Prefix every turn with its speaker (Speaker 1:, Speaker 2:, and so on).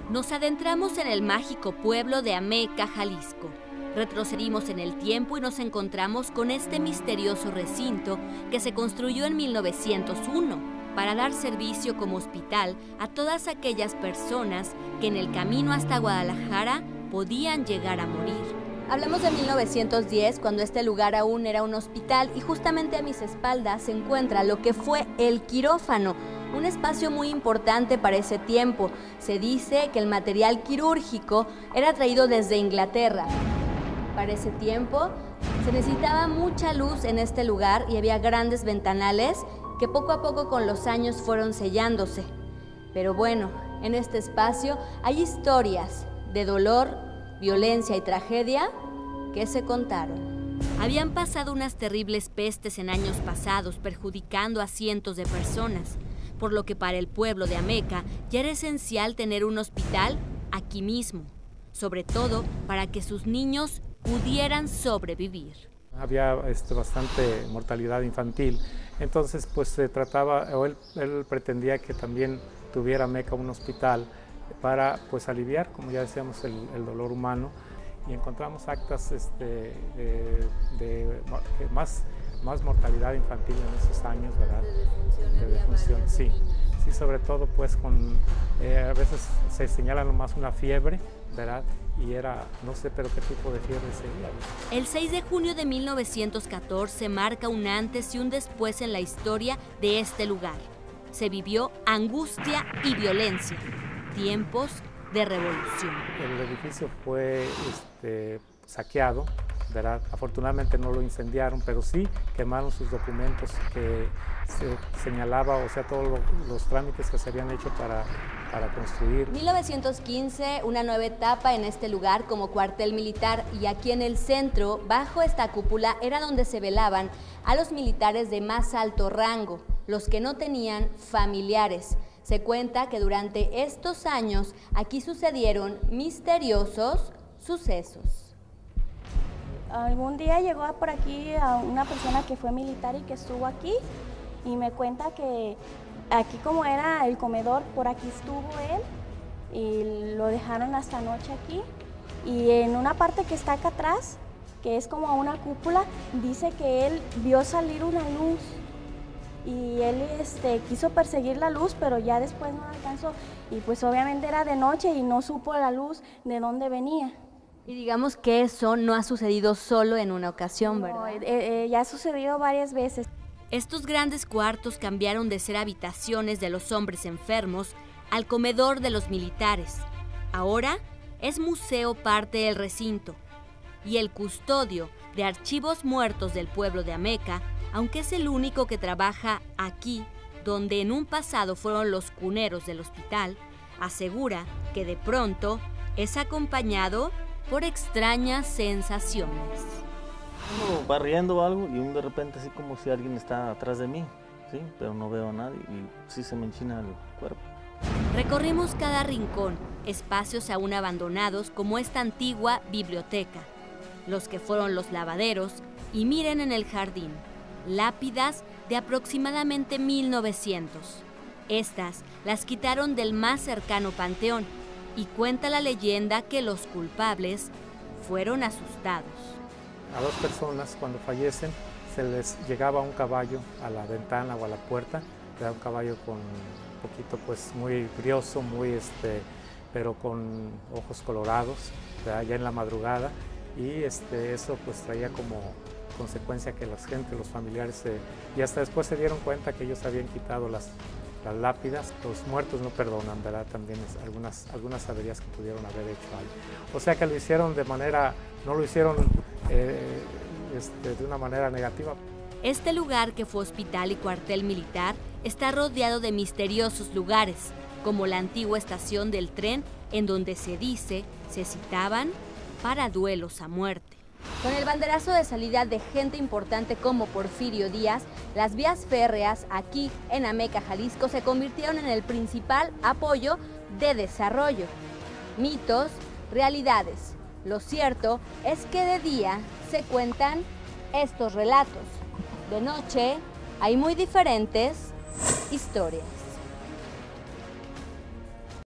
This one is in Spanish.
Speaker 1: Nos adentramos en el mágico pueblo de Ameca, Jalisco. Retrocedimos en el tiempo y nos encontramos con este misterioso recinto que se construyó en 1901 para dar servicio como hospital a todas aquellas personas que en el camino hasta Guadalajara podían llegar a morir. Hablamos de 1910, cuando este lugar aún era un hospital, y justamente a mis espaldas se encuentra lo que fue el quirófano, un espacio muy importante para ese tiempo. Se dice que el material quirúrgico era traído desde Inglaterra. Para ese tiempo se necesitaba mucha luz en este lugar y había grandes ventanales que poco a poco con los años fueron sellándose. Pero bueno, en este espacio hay historias de dolor, violencia y tragedia que se contaron. Habían pasado unas terribles pestes en años pasados, perjudicando a cientos de personas, por lo que para el pueblo de Ameca ya era esencial tener un hospital aquí mismo, sobre todo para que sus niños pudieran sobrevivir.
Speaker 2: Había bastante mortalidad infantil, entonces pues se trataba, o él pretendía que también tuviera Ameca un hospital para pues aliviar, como ya decíamos, el dolor humano, y encontramos actas de más mortalidad infantil en esos años, ¿verdad? De defunción, sí, sobre todo pues a veces se señala nomás una fiebre, ¿verdad? Y era, no sé, pero qué tipo de fiebre sería.
Speaker 1: El 6 de junio de 1914 marca un antes y un después en la historia de este lugar. Se vivió angustia y violencia, tiempos de revolución.
Speaker 2: El edificio fue saqueado, ¿verdad? Afortunadamente no lo incendiaron, pero sí quemaron sus documentos que se señalaba, o sea, todos los trámites que se habían hecho para construir.
Speaker 1: 1915, una nueva etapa en este lugar como cuartel militar, y aquí en el centro, bajo esta cúpula, era donde se velaban a los militares de más alto rango, los que no tenían familiares. Se cuenta que durante estos años aquí sucedieron misteriosos sucesos.
Speaker 3: Algún día llegó por aquí a una persona que fue militar y que estuvo aquí, y me cuenta que aquí, como era el comedor, por aquí estuvo él y lo dejaron hasta anoche aquí. Y en una parte que está acá atrás, que es como una cúpula, dice que él vio salir una luz y él quiso perseguir la luz, pero ya después no alcanzó, y pues obviamente era de noche y no supo la luz de dónde venía.
Speaker 1: Y digamos que eso no ha sucedido solo en una ocasión, ¿verdad?
Speaker 3: No, ya ha sucedido varias veces.
Speaker 1: Estos grandes cuartos cambiaron de ser habitaciones de los hombres enfermos al comedor de los militares. Ahora es museo parte del recinto. Y el custodio de archivos muertos del pueblo de Ameca, aunque es el único que trabaja aquí, donde en un pasado fueron los cuneros del hospital, asegura que de pronto es acompañado por extrañas sensaciones.
Speaker 4: Uno va riendo o algo y de repente así como si alguien está atrás de mí, ¿sí? Pero no veo a nadie y sí se me enchina el cuerpo.
Speaker 1: Recorrimos cada rincón, espacios aún abandonados como esta antigua biblioteca, los que fueron los lavaderos, y miren en el jardín, lápidas de aproximadamente 1900. Estas las quitaron del más cercano panteón, y cuenta la leyenda que los culpables fueron asustados.
Speaker 2: A dos personas cuando fallecen se les llegaba un caballo a la ventana o a la puerta, era un caballo con un poquito pues muy brioso, pero con ojos colorados, ¿verdad? Ya en la madrugada, y eso pues traía como consecuencia que la gente, los familiares, y hasta después se dieron cuenta que ellos habían quitado las lápidas. Los muertos no perdonan, ¿verdad? También algunas averías que pudieron haber hecho algo. O sea que lo hicieron no lo hicieron de una manera negativa.
Speaker 1: Este lugar, que fue hospital y cuartel militar, está rodeado de misteriosos lugares, como la antigua estación del tren, en donde se dice se citaban para duelos a muerte. Con el banderazo de salida de gente importante como Porfirio Díaz, las vías férreas aquí en Ameca, Jalisco, se convirtieron en el principal apoyo de desarrollo. Mitos, realidades. Lo cierto es que de día se cuentan estos relatos. De noche hay muy diferentes historias.